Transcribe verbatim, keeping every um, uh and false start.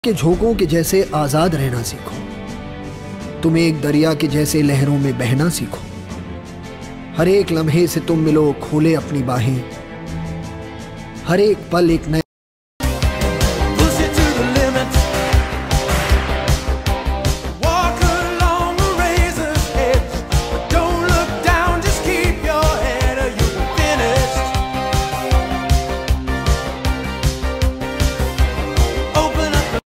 के झोंकों के जैसे आजाद रहना सीखो। तुम एक दरिया के जैसे लहरों में बहना सीखो। हर एक लम्हे से तुम मिलो खोले अपनी बाहें। हर एक पल एक नए